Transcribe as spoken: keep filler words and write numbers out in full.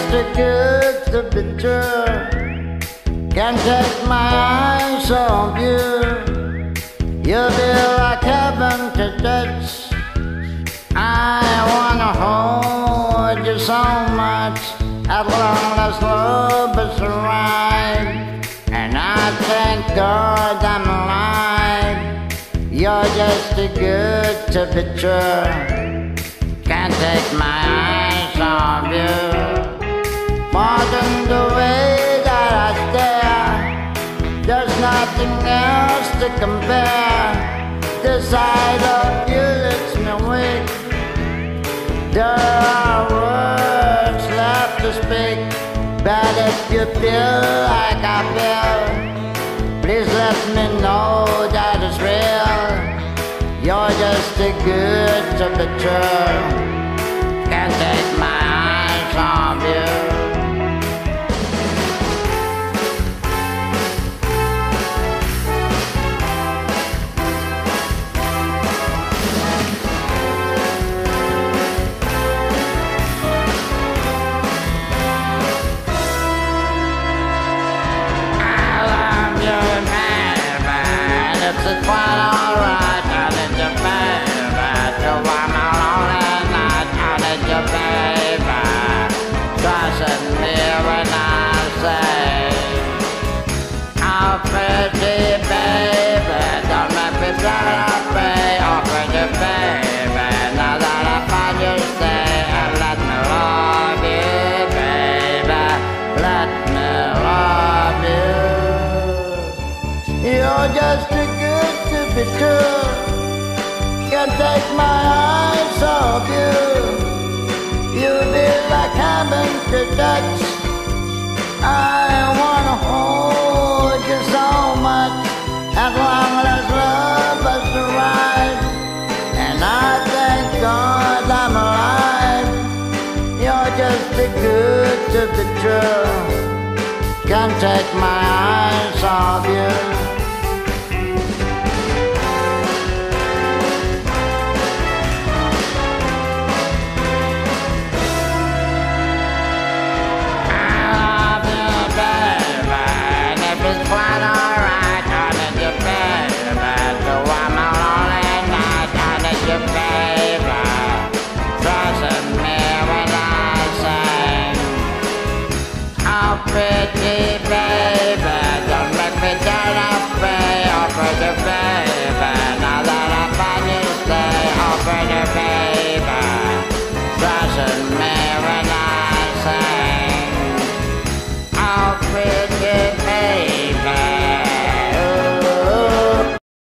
too good to be true. Can't take my eyes off you. You'll be like heaven to touch. I wanna hold you so much, as long as love is right. And I thank God I'm alive. You're just too good to be true. Can't take my eyes off you. More than the way that I stare, there's nothing else to compare. The sight of you lets me weak. There are words left to speak, but if you feel like I feel, please let me know that it's real. You're just too good to be true. Can't take my eyes off you. It's quite alright, I need you, baby. So I'm alone at night, I need you, baby. Trusting me when I say, oh, pretty baby, don't make me feel afraid. Oh, pretty baby, now that I find you, stay and let me love you, baby. Let me love you. You're just a to be true. Can't take my eyes off you. You'll be like heaven to touch. I wanna hold you so much, as long as love is right. And I thank God I'm alive. You're just too good to be true. Can't take my eyes off you. Pretty